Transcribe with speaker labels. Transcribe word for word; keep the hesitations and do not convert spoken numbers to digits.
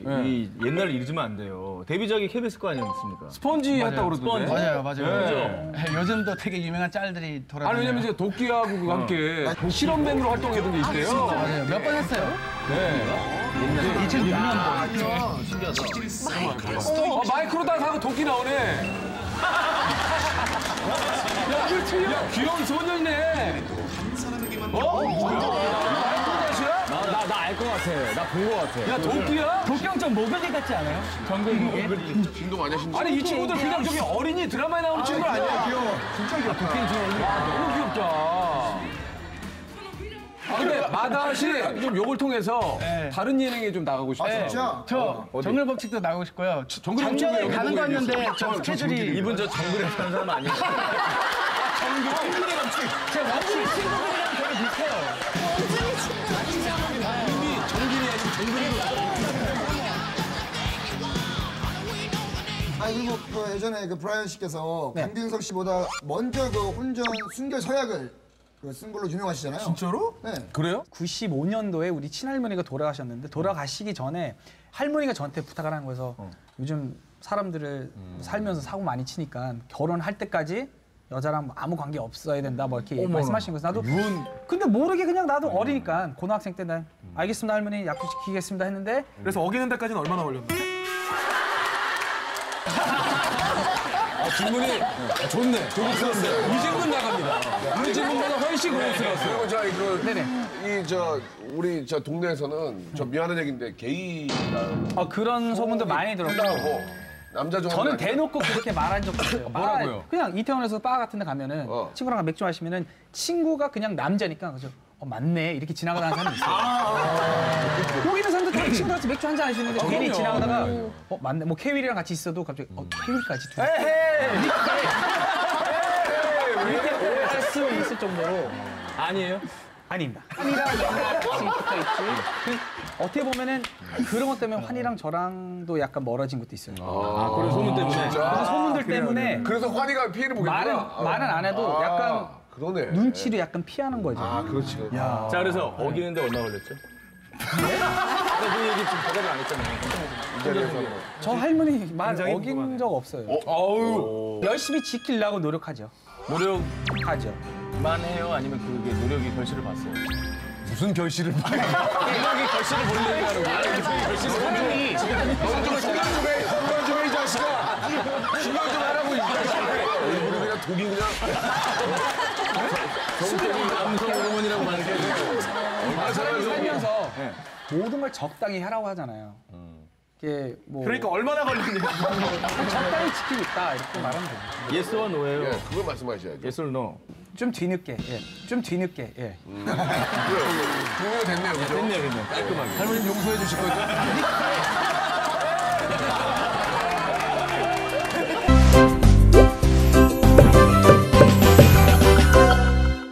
Speaker 1: 네.
Speaker 2: 이 옛날을 잊으면 안 돼요. 데뷔작이 케이비에스 거 아니었습니까?
Speaker 1: 스펀지 했다고 그러던데.
Speaker 2: 스펀지.
Speaker 3: 맞아요, 맞아요.
Speaker 2: 네.
Speaker 3: 네. 요즘도 되게 유명한 짤들이 돌아다녀요.
Speaker 1: 아니 왜냐면 이제 도끼하고 함께 실험밴드로 활동했던 게 있대요.
Speaker 3: 맞아요. 몇 번 했어요.
Speaker 1: 네.
Speaker 3: 이천육 년도.
Speaker 1: 어, 마이크로다 하고 도끼 나오네. 야, 야 귀여운 소년이네. 어? 마이크로다시야?
Speaker 4: 나 나 알 것 같아. 나 본 것 같아.
Speaker 1: 야 도끼야?
Speaker 3: 도경 좀 모글리 같지 않아요? 정글이.
Speaker 5: 진도 많이 하신
Speaker 1: 아니 이 친구들 그냥 저기 어린이 드라마에 나오는 친구 아니야?
Speaker 3: 귀여워. 진짜 귀엽다.
Speaker 1: 와 너무 귀엽다. 아 근데 마다씨 좀 요걸 통해서
Speaker 3: 네.
Speaker 1: 다른 예능에 좀 나가고 싶어요.
Speaker 3: 진짜? 저 정글 법칙도 나가고 싶고요.
Speaker 1: 정글
Speaker 3: 작년에
Speaker 1: 법칙
Speaker 3: 가는 거였는데 저 스케줄이
Speaker 2: 이분 저 정글에 사는 사람 아니에요?
Speaker 3: 제 법칙 친구들이랑 되게 비슷해요.
Speaker 6: 아 그리고 그 예전에 그 브라이언 씨께서 강균석 씨보다 먼저 그 혼전 순결 서약을 그 쓴 걸로 유명하시잖아요.
Speaker 1: 진짜로?
Speaker 6: 네.
Speaker 1: 그래요?
Speaker 7: 구십오 년도에 우리 친할머니가 돌아가셨는데 돌아가시기 전에 할머니가 저한테 부탁을 하는 거여서 요즘 사람들을 살면서 사고 많이 치니까 결혼할 때까지 여자랑 아무 관계 없어야 된다 뭐 이렇게 말씀하신 거예요. 나도 근데 모르게 그냥 나도 어리니까 고등학생 때 난 알겠습니다 할머니 약속 지키겠습니다 했는데
Speaker 1: 그래서 어기는 데까지는 얼마나 걸렸나요? 아, 질문이 아, 좋네. 고급스러운데. 이 질문 나갑니다. 이 질문보다 훨씬 고급스러웠어요.
Speaker 5: 그리고 저 이거
Speaker 1: 네네.
Speaker 5: 이 저 우리 저 동네에서는 저 미안한 얘기인데 게이라고
Speaker 7: 어, 그런 소문도 많이 들었고
Speaker 5: 남자 좋아하는
Speaker 7: 저는
Speaker 5: 거 아니야?
Speaker 7: 대놓고 그렇게 말한 적도 있어요.
Speaker 1: 뭐라고요?
Speaker 7: 바, 그냥 이태원에서 바 같은 데 가면은
Speaker 5: 어.
Speaker 7: 친구랑 맥주 마시면은 친구가 그냥 남자니까 그죠? 어 맞네 이렇게 지나가다는 사람이 있어요. 여기 있는 사람들 다 친구랑 맥주 한잔 하시는데 괜히
Speaker 1: 그럼요.
Speaker 7: 지나가다가 어 맞네 뭐 케윌이랑 같이 있어도 갑자기 어 케윌까지 두 이렇게 오해할 수 있을 정도로
Speaker 2: 아니에요?
Speaker 7: 아닙니다. 환이랑 연락이 붙어 있지. 그 어떻게 보면은 그런 것 때문에 환이랑 저랑도 약간 멀어진 것도 있어요.
Speaker 2: 아, 그런 소문 때문에.
Speaker 7: 그런 소문들 때문에
Speaker 5: 그래서 환희가 피해를 보겠구나.
Speaker 7: 말은
Speaker 5: 어.
Speaker 7: 말은 안 해도
Speaker 5: 아,
Speaker 7: 약간
Speaker 5: 그러네.
Speaker 7: 눈치를 약간 피하는 거죠.
Speaker 5: 아 그렇지. 그렇지.
Speaker 2: 자, 그래서 어기는데 얼마 걸렸죠? 네? 그 얘기 지금 대답을 안 했잖아요.
Speaker 5: 이 자리에서.
Speaker 7: 저 할머니 말
Speaker 2: 굉장히
Speaker 7: 어긴
Speaker 2: 궁금하네.
Speaker 7: 적 없어요.
Speaker 1: 아우.
Speaker 7: 열심히 지키려고 노력하죠.
Speaker 2: 노력만
Speaker 7: 하죠.
Speaker 2: 해요? 아니면 그게 노력이 결실을 봤어요?
Speaker 1: 무슨 결실을 봐.
Speaker 2: 노력이 결실을 못 내는 거라고.
Speaker 7: 사람이
Speaker 5: 신경 좀 해, 신경 좀 해, 이 자식아. 신경 좀 하라고, 이 자식아. 얼굴이 그냥 독이 그냥.
Speaker 2: 성격이 남성 호르몬이라고 하는 게
Speaker 7: 아, 사람이 살면서 모든 걸 적당히 하라고 하잖아요. 이게 뭐
Speaker 2: 그러니까 얼마나 걸리는지.
Speaker 7: 적당히 지키고 있다 이렇게 말하면 돼요.
Speaker 2: 예스와 노예요.
Speaker 5: 예, 그걸 말씀하셔야죠.
Speaker 2: 예스 or no.
Speaker 7: 좀 뒤늦게, 예. 좀 뒤늦게, 예.
Speaker 5: 동료가 됐네요, 그죠?
Speaker 2: 됐네요, 됐네요. 깔끔하게.
Speaker 1: 할머님 용서해 주실 거죠?